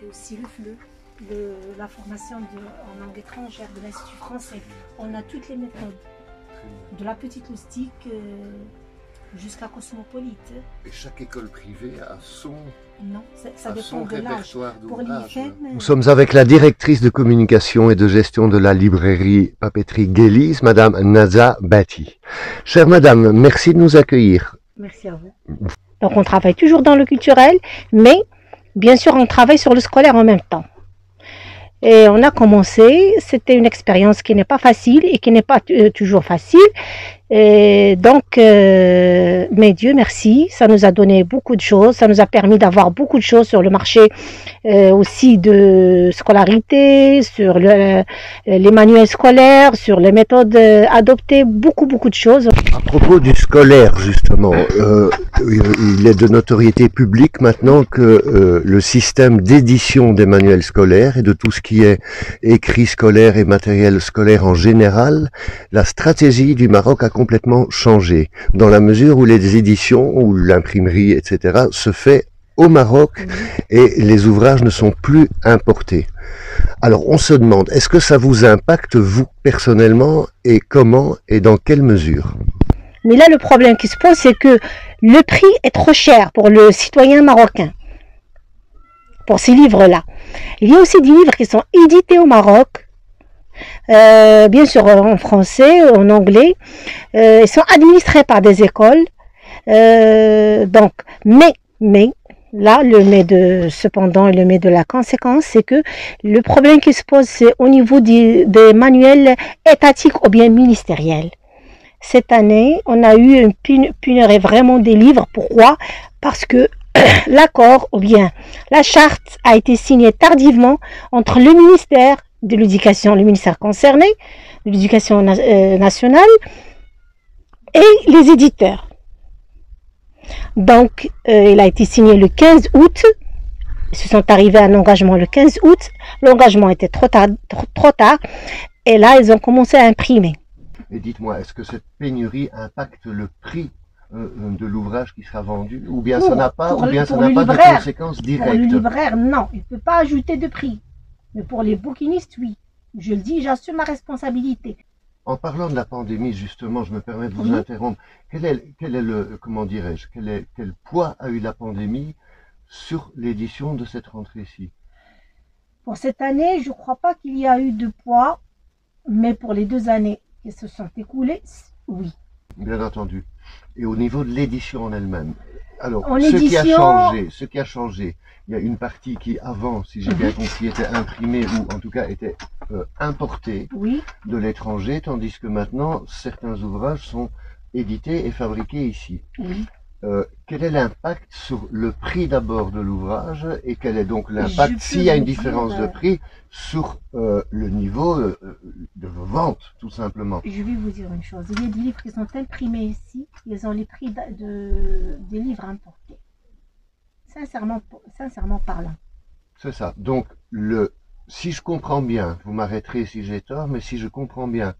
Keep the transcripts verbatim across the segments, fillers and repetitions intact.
aussi le F L E, le, la formation de, en langue étrangère de l'Institut français. On a toutes les méthodes, de la petite loustique euh, jusqu'à cosmopolite. Et chaque école privée a son, non, ça a dépend son de l'âge. Pour l'I F M, nous sommes avec la directrice de communication et de gestion de la librairie papeterie Guélise, Madame Naza Bati. Chère Madame, merci de nous accueillir. Merci à vous. Donc on travaille toujours dans le culturel, mais bien sûr on travaille sur le scolaire en même temps. Et on a commencé, c'était une expérience qui n'est pas facile et qui n'est pas toujours facile. Et donc, euh, mais Dieu merci, ça nous a donné beaucoup de choses, ça nous a permis d'avoir beaucoup de choses sur le marché euh, aussi de scolarité, sur le, les manuels scolaires, sur les méthodes adoptées, beaucoup beaucoup de choses. À propos du scolaire justement, euh, il est de notoriété publique maintenant que euh, le système d'édition des manuels scolaires et de tout ce qui est écrit scolaire et matériel scolaire en général, la stratégie du Maroc a complètement changé, dans la mesure où les éditions, ou l'imprimerie, et cetera, se fait au Maroc et les ouvrages ne sont plus importés. Alors on se demande, est-ce que ça vous impacte vous personnellement et comment et dans quelle mesure? Mais là le problème qui se pose, c'est que le prix est trop cher pour le citoyen marocain, pour ces livres-là. Il y a aussi des livres qui sont édités au Maroc, Euh, bien sûr en français, en anglais, euh, ils sont administrés par des écoles, euh, donc, mais, mais, là, le mais de, cependant, le mais de la conséquence, c'est que le problème qui se pose, c'est au niveau des, des manuels étatiques ou bien ministériels. Cette année, on a eu une pénurie vraiment des livres. Pourquoi? Parce que l'accord ou bien la charte a été signée tardivement entre le ministère de l'éducation, le ministère concerné, de l'éducation na euh, nationale et les éditeurs. Donc, euh, il a été signé le quinze août. Ils se sont arrivés à un engagement le quinze août. L'engagement était trop tard, trop, trop tard. Et là, ils ont commencé à imprimer. Et dites-moi, est-ce que cette pénurie impacte le prix euh, de l'ouvrage qui sera vendu, ou bien pour, ça n'a pas, ou bien ça n'a pas de conséquences directes? Pour le libraire, non, il ne peut pas ajouter de prix. Mais pour les bouquinistes, oui. Je le dis, j'assume ma responsabilité. En parlant de la pandémie, justement, je me permets de vous oui. interrompre. Quel est, quel est le, comment dirais-je, quel, est, quel poids a eu la pandémie sur l'édition de cette rentrée-ci? Pour cette année, je ne crois pas qu'il y a eu de poids, mais pour les deux années qui se sont écoulées, oui. Bien entendu. Et au niveau de l'édition en elle-même, alors, en ce édition... qui a changé, ce qui a changé, il y a une partie qui, avant, si j'ai bien compris, était imprimée ou en tout cas était euh, importée oui. de l'étranger, tandis que maintenant, certains ouvrages sont édités et fabriqués ici. Oui. Euh, quel est l'impact sur le prix d'abord de l'ouvrage et quel est donc l'impact, s'il y a une différence dire, de prix, sur euh, le niveau euh, de vos ventes, tout simplement? Je vais vous dire une chose, il y a des livres qui sont imprimés ici, ils ont les prix de, de, des livres importés. Sincèrement, sincèrement parlant. C'est ça. Donc, le, si je comprends bien, vous m'arrêterez si j'ai tort, mais si je comprends bien,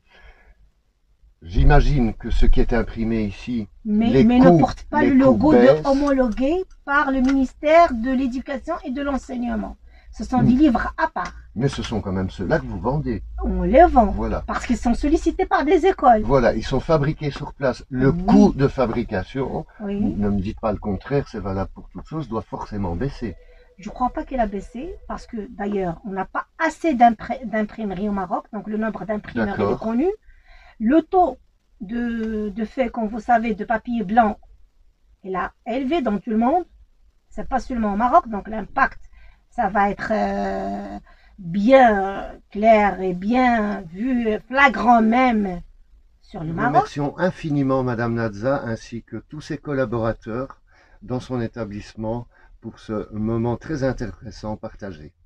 j'imagine que ce qui est imprimé ici, mais, les mais coûts, ne porte pas le logo de homologué par le ministère de l'Éducation et de l'Enseignement. Ce sont mmh. des livres à part. Mais ce sont quand même ceux-là que vous vendez. On les vend. Voilà. Parce qu'ils sont sollicités par des écoles. Voilà, ils sont fabriqués sur place. Le oui. coût de fabrication, oui. ne me dites pas le contraire, c'est valable pour toute chose, doit forcément baisser. Je ne crois pas qu'elle a baissé, parce que d'ailleurs, on n'a pas assez d'imprimeries au Maroc, donc le nombre d'imprimeries est connu. Le taux de, de fait, comme vous savez, de papier blanc, il a élevé dans tout le monde. C'est pas seulement au Maroc, donc l'impact, ça va être euh, bien clair et bien vu, flagrant même sur le Nous Maroc. Remercions infiniment Madame Naza ainsi que tous ses collaborateurs dans son établissement pour ce moment très intéressant partagé.